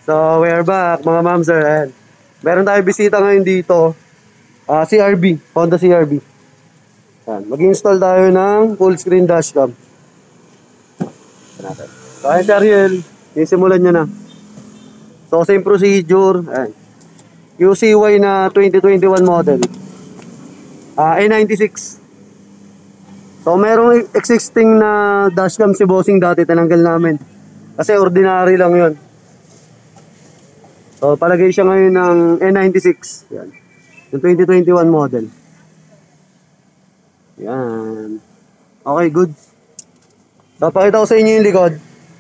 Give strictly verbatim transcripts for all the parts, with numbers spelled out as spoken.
So, we are back mga ma'am sir. Ayan. Meron tayo bisita ngayon dito. Uh, C R B, Honda C R B. Ayan. Mag-install tayo ng full screen dashcam. So, ayan si Ariel. Isimulan nyo na. So, same procedure. Ayan. Q C Y na twenty twenty-one model. Uh, A ninety-six. So, merong existing na dashcam si bossing dati. Tinanggal namin. Kasi ordinary lang yun. So, palagay siya ngayon ng A ninety-six. Yan. Yung twenty twenty-one model. Yan. Okay, good. So, pakita ko sa inyo yung likod.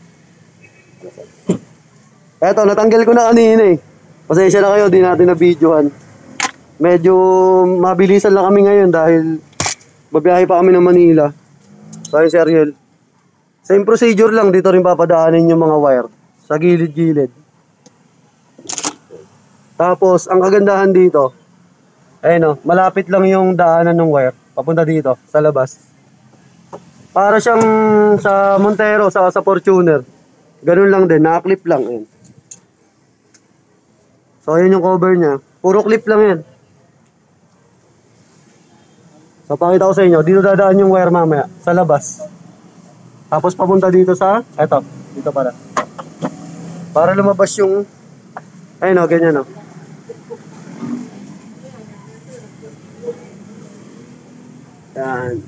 Eto, natanggal ko na kanina eh. Pasensya na kayo, di natin na-videohan. Medyo mabilisan lang kami ngayon dahil babiyahe pa kami ng Manila. So, ayun si Ariel. Same procedure lang, dito rin papadaanin yung mga wire. Sa gilid-gilid. Tapos, ang kagandahan dito, ayun o, malapit lang yung daanan ng wire. Papunta dito, sa labas. Para siyang sa Montero, sa, sa Fortuner. Ganun lang din, naka-clip lang. Ayun. So, ayun yung cover niya. Puro clip lang yan. So, pakita ko sa inyo, dito dadaan yung wire mamaya, sa labas. Tapos, papunta dito sa, eto, dito pala. Para lumabas yung, ayun o, ganyan o. Yan.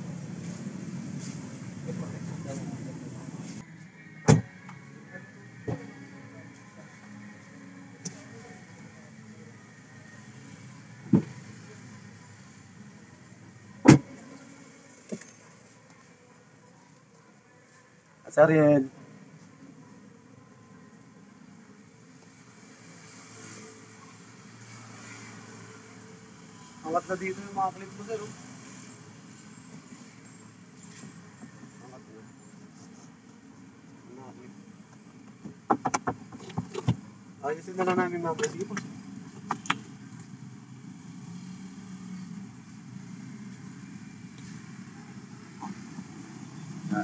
Ariel. Angat na dito yung mga clip mo, sir. Angat na. Mga clip. Ayusin na lang namin mga clip. Sige po. Ah.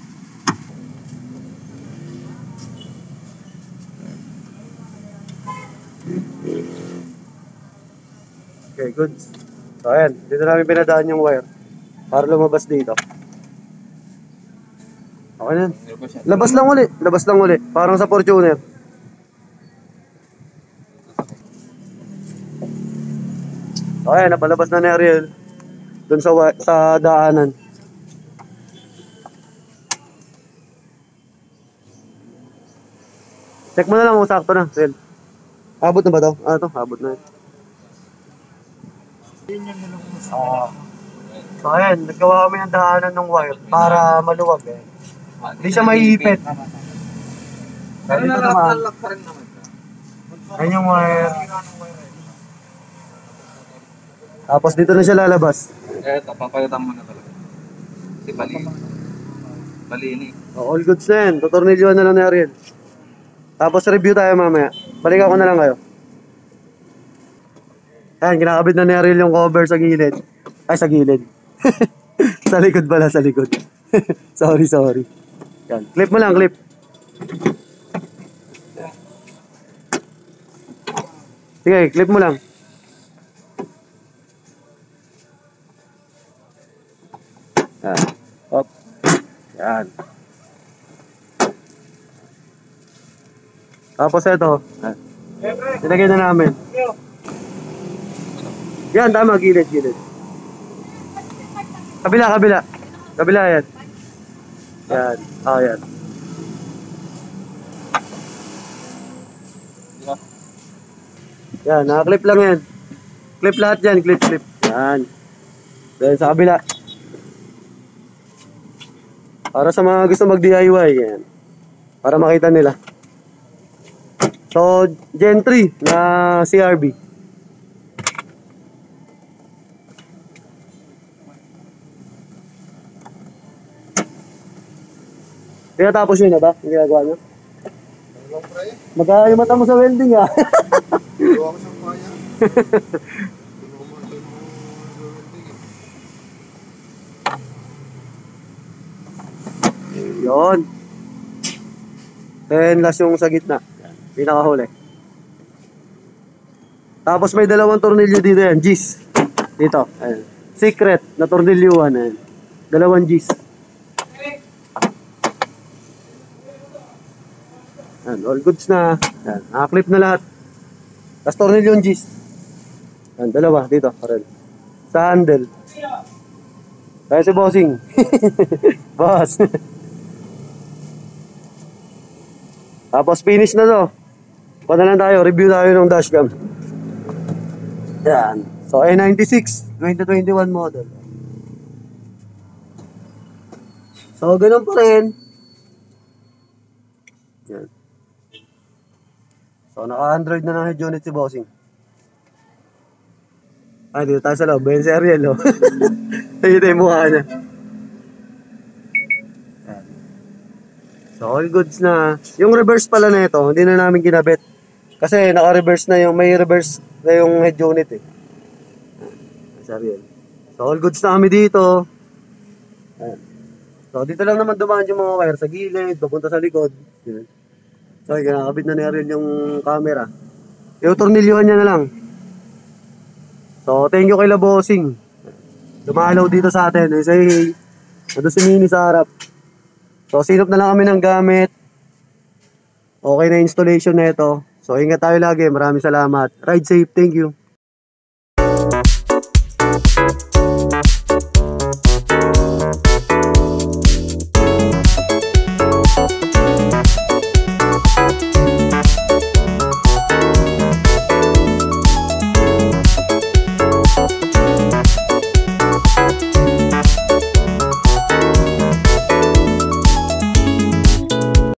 Okay, good. So, ayan. Dito namin pinadaan yung wire. Para lumabas dito. Okay na. Labas lang uli. Labas lang uli. Parang sa Fortuner. So, ayan. Napalabas na ni Ariel. Doon sa, sa daanan. Check mo na lang kung sakto na, Ariel. Abot na ba ito? Ah, ito. Abot na. Uh, so ayan, naggawa kami ng daanan ng wire para maluwag eh. Hindi siya maiipit. Pero dito naman, ayun yung wire. Tapos dito na siya lalabas. Eh, ito, papayatan mo na talaga. Kasi bali. Balinig. Oh, all goods na yan. Tutornilyoan na lang ni Ariel. Tapos review tayo mamaya. Balikan ko na lang kayo. Ayan, kinakabit na ni Ariel yung cover sa gilid. Ay, sa gilid. Sa likod pala, sa likod. Sorry, sorry. Yan, clip mo lang, clip. Sige, clip mo lang. Yan. Hop. Yan. Tapos ito. Sinagay na namin. Yan, tama, gilid, gilid. Kabila, kabila. Kabila yan. Yan, oh yan. Yan, naka-clip lang yan. Clip lahat yan, clip, clip. Yan. Then sa kabila. Para sa mga gusto mag-D I Y, yan. Para makita nila. So, gen three na C R B. Tinatapos yun na ba? Yung ginagawa nyo? Magkakayo mata mo sa welding ah. Gawa ko sa kaya. Yun. Then last yung sa gitna. Pinakahuli. Tapos may dalawang tornilyo dito yan, G's. Dito, ayan. Secret na tornilyuhan, ayan. Dalawang G's. Ayan, all goods na. Ayan, nakaklip na lahat. Tapos tornilyong G's. Ayan, dalawa, dito, parel. Sa handle. Kaya si bossing. Boss. Tapos finish na to. Punta lang tayo, review tayo ng dashcam. Yan. So A ninety-six, twenty twenty-one model. So ganun pa rin. Yan. So naka-Android na ng head unit si bossing. Ay, dito tayo sa loob. Bayan si Ariel, oh. Ito yung mukha niya. Yan. So all goods na. Yung reverse pala na ito, hindi na namin ginabit. Kasi naka-reverse na yung, may reverse na yung head unit eh. Si Ariel. So all goods na kami dito. Ayan. So dito lang naman dumaan yung mga wire sa gilid, papunta sa likod. So okay, kinakabit na ni Ariel yung camera. Yung tornilyuhan niya na lang. So thank you kay La Bossing. Dumalaw dito sa atin. Eh, say hey. Nandun si Mini sa harap. So sinop na lang kami ng gamit. Okay na installation na ito. So ingat tayo lagi. Maraming salamat. Ride safe. Thank you.